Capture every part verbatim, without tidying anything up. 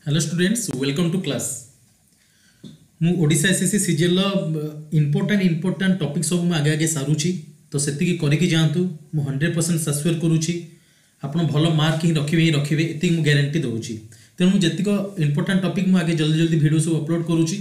Hello students welcome to class मु Odisha SSC CGL important important topic सब मु आगे आगे सारूची तो सेतिकी करिकी जांतु मु हंड्रेड परसेंट सस्वेयर करूची आपण भलो मार्क ही रखिबे ही रखिबे एति मु गारंटी दउची तेनु मु जेतिको इंपोर्टेंट टॉपिक मु आगे जल्दी जल्दी वीडियो सब अपलोड करूची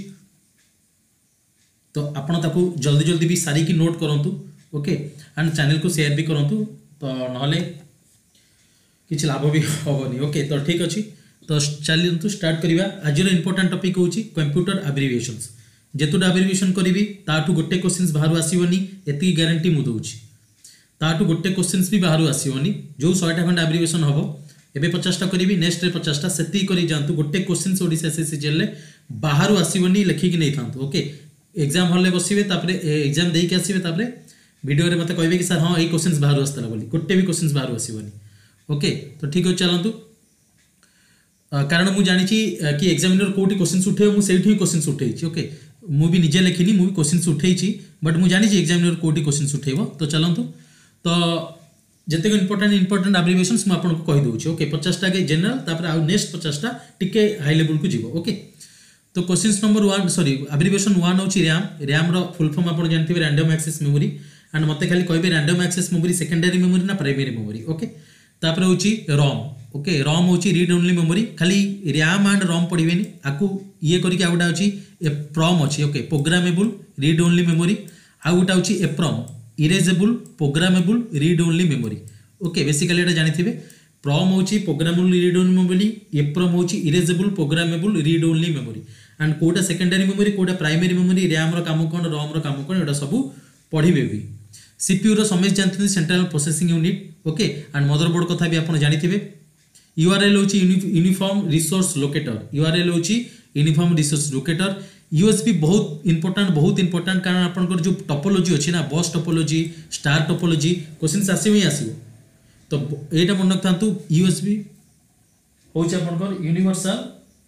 तो आपण ताकू जल्दी जल्दी भी सारी की नोट करंतु ओके एंड चैनल को शेयर भी करंतु तो नहले किछ लाभ भी होबनी ओके तो ठीक अछि तो चलतु स्टार्ट करवा आज इंपोर्टेंट टॉपिक हूँ कंप्यूटर एब्रिविएशंस जेतुटा एब्रिविएशन करी ताठू गोटे क्वेश्चन बाहर आसवनी एति गारंटी मु दूची ताठू गोटे क्वेश्चन भी बाहर आसवनी जो सौ खंड एब्रिविएशन हम एबे पचासटा करी नेक्स्ट रे पचासटा सेति करी जांतु गोटे क्वेश्चन ओडिशा एसएससी जेल ले बाहर आसवनी लेखिक नहीं था ओके एग्जाम हॉल बसवे तापरे एग्जाम देई के आसीबे तापरे वीडियो रे मते कहबे कि सर हां ए क्वेश्चन बाहर आस्तला बोली गोटे भी क्वेश्चन बाहर आसवनी ओके तो ठीक हो चलंतु कारण मुझे जानी कि एग्जामिनर कोटी क्वेश्चन उठे मुझे क्वेश्चन उठे ओके मु भी निजे लिखिनी मु क्वेश्चन उठे बट मुझे जानी एग्जामिनर कोटी क्वेश्चन उठेब तो चलतु तो जिते इंपोर्टेंट इंपोर्टेंट एब्रिविएशंस मुझे आपको कहीदे ओके पचासटा के जनरल तापर आउ नेक्स्ट पचासटा टिके हाई लेवल को जीव ओके तो question number one sorry abbreviation one हूँ रैम रैम रो फुल फॉर्म आप जानते हैं रैंडम एक्सेस मेमोरी एंड मत खाली कहे random access memory secondary memory ना प्राइमरी मेमोरी ओके तापर हूँ रॉम ओके रॉम हूँ रीड ओनली मेमोरी खाली रैम एंड रॉम पढ़े आपको ये करके आ गोटा अच्छी एप्रॉम अच्छी okay programmable read only memory आउ गोटा हूँ EPROM erasable programmable read only memory okay basically ये जानते प्रॉम हूँ programmable read only memory EPROM हूँ erasable programmable read only memory and कोटा secondary memory Kota primary memory RAM काम कौन रॉम रो काम कौन ये सब पढ़े भी सीपीयू रो समस्त जानते central processing unit okay and motherboard कथा भी आप जानते यूआरएल हूँ यूनिफॉर्म रिसोर्स लोकेटर यूआरएल हूँ यूनिफॉर्म रिसोर्स लोकेटर यूएसबी बहुत इंपोर्टेंट बहुत इंपोर्टेंट कारण आपंकर जो टोपोलॉजी अच्छी ना बस टोपोलॉजी स्टार टोपोलॉजी क्वेश्चन आसो ही आसो तो यहाँ मन रखता यूएसबी हूँ आपंकर universal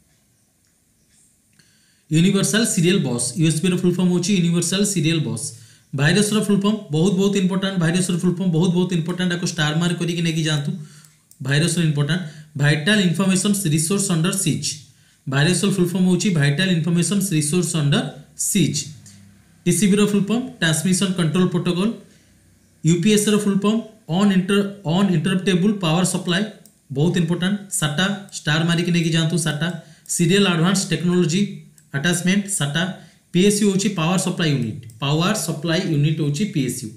universal serial bus USB रो फुल फॉर्म हूँ यूनिवर्सल सीरियल बस भाइरस रो फुल फॉर्म बहुत बहुत इंपोर्टेंट भाइरस रो फुल फॉर्म बहुत बहुत इंपोर्टेंट आपको स्टार मार्क करके लेके जातु virus important vital information resource under siege virus full form होची vital information resource under siege TCP रो full form transmission control protocol UPS रो full form un inter uninterruptible power supply बहुत important SATA star mark नहीं जातु SATA serial advance technology attachment SATA PSU होची power supply unit power supply unit होची PSU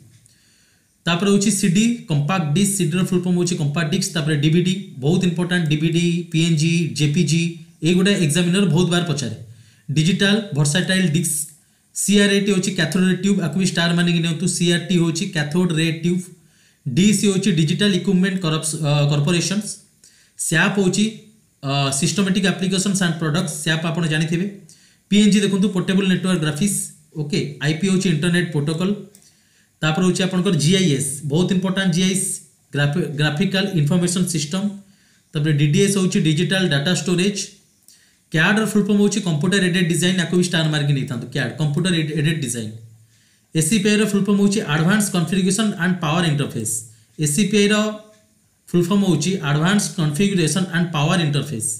तापर हूँ CD compact disc CD रो full form हूँ compact disc तापर डीवीडी बहुत इंपोर्टेंट डीवीडी पीएनजी जेपीजी ये गोटे एग्जामिनर बहुत बार पचारे डिजिटल वर्साटाइल डिस्क सीआरएटी हूँ कैथोड रे ट्यूब आपको भी स्टार मानिक नियंतु सीआरटी हूँ कैथोड रे ट्यूब डीसी हूँ डिजिटल इक्विपमेंट कॉर्पोरेशन सैप हूँ systematic applications and products SAP आप जानते हैं पीएनजी देखो portable network graphics okay IP हूँ इंटरनेट प्रोटोकॉल तापर हूँ आपंकर जीआईएस बहुत important GIS graphical information system तापर डीडीएस हूँ डिजिटल डाटा स्टोरेज कैड रो फुल फॉर्म हूँ कंप्यूटर एडेड डिजाइन आपको भी स्टार मार्क नहीं था CAD computer aided design ACPI रो फुल फॉर्म हूँ advance configuration and power interface ACPI रो फुल फॉर्म हूँ advance configuration and power interface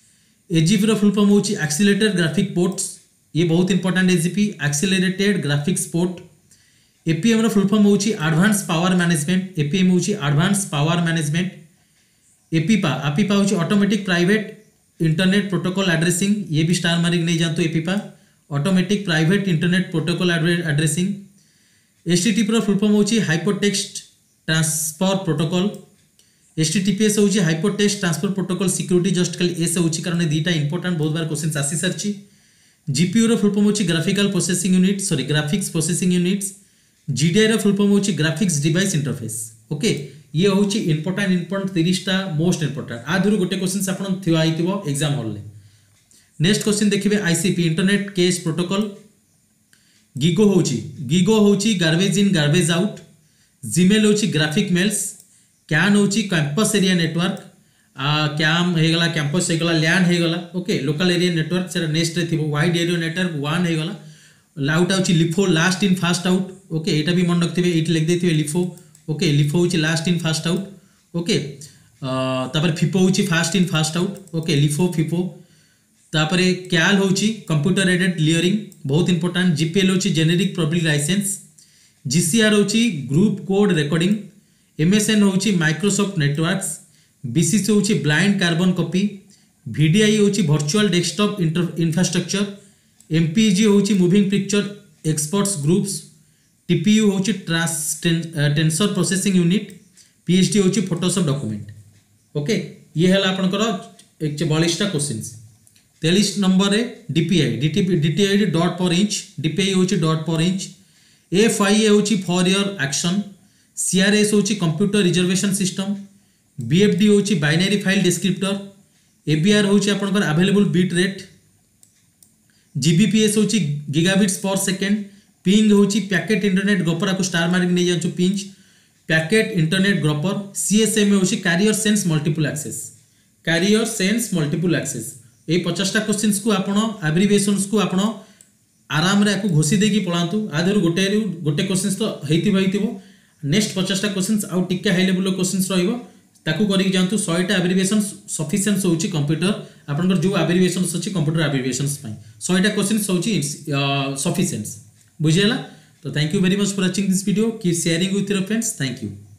AGP रो फुल फॉर्म हूँ एक्सीलरेटेड ग्राफिक पोर्ट्स ये बहुत important AGP accelerated graphics port APM रो full form हूँ एडवांस पावर मैनेजमेंट एपीएम हूँ advance power management APIPA APIPA हूँ automatic private internet protocol addressing ये भी स्टार मार्क नहीं जानते APIPA automatic private internet protocol addressing HTTP रो full form हूँ हाइपरटेक्स्ट ट्रांसफर प्रोटोकॉल एचटीटीपीएस हूँ hypertext transfer protocol security just खाली एस हूँ कारण दुईटा इंपोर्टेंट बहुत बार क्वेश्चन आसी सारी जीपीयू रो फुल फॉर्म हूँ graphical processing unit sorry graphics processing units GDI रो फुल फॉर्म हूँ ग्राफिक्स डिवाइस इंटरफेस ओके ये हूँ इंपोर्टेंट इंपोर्टेंट तीसटा मोस्ट इंपोर्टेंट आधुरी गोटे क्वेश्चन आपन थुआ एग्जाम हॉल नेक्स्ट क्वेश्चन देखिए ICP internet cache protocol GIGO हूँ गिगो हूँ garbage in garbage out Gmail हूँ ग्राफिक मेल्स कैन हूँ कैंपस एरिया नेटवर्क कैम होगला कैंपस होगला लैंड होगला ओके लोकल एरिया नेटवर्क से नेक्स्ट रे थी वाइड एरिया नेटवर्क वन होगला लाउट हूँ LIFO last in first out okay यहाँ भी मन रखते ये लिख देते लिफो ओके लिफो हूँ last in first out okay तापर फिफो हूँ first in first out okay LIFO FIFO तापरे क्याल होची कंप्यूटर एडेड क्लियरिंग बहुत इंपोर्टेंट। जीपीएल होची जेनेरिक पब्लिक लाइसेंस। जीसीआर होची ग्रुप कोड रिकॉर्डिंग। एमएसएन होची माइक्रोसॉफ्ट नेटवर्क्स। बीसीसी होची ब्लाइंड कार्बन कॉपी। वीडीआई होची वर्चुअल डेस्कटॉप इंफ्रास्ट्रक्चर। एमपीजी होची moving picture experts groups. TPU होची trans tensor processing unit. PHD होची photoshop document. Okay ये है आपनकर एक बयालीस क्वेश्चंस। तेईस नंबर है DPI DTP DTI dot per inch. DPI होची डॉट पर इंच। एफआईए होची फॉर योर एक्शन। सीआरएस होची कंप्यूटर रिजर्वेशन सिस्टम। बीएफडी होची बाइनरी फाइल डिस्क्रिप्टर। एबीआर होची आपनकर अवेलेबल बिट रेट। जीबीपीएस होची गीगाबिट्स पर सेकेंड। पिंग होची packet internet groper को star mark नहीं जानछु ping packet internet groper. CSMA होची carrier sense multiple access. Carrier sense multiple access ए पचासटा क्वेश्चंस को आपण एब्रिविएशंस को आपण आराम रे को घोषी देकी पळांतु। आधरु गोटे गोटे क्वेश्चंस तो हेतिबो हेतिबो। नेक्स्ट पचासटा क्वेश्चंस आउ टिके हाई लेवल क्वेश्चंस रहइबो ताकू करिक जानतु। सौटा एब्रिविएशंस सफिशिएंट होची कंप्यूटर आपनकर जो एब्रिविएशंस अछि कंप्यूटर एब्रिविएशंस पई सौटा क्वेश्चंस होची सफिशिएंट बुझियला। तो thank you very much for watching this video. Keep sharing with your friends. Thank you.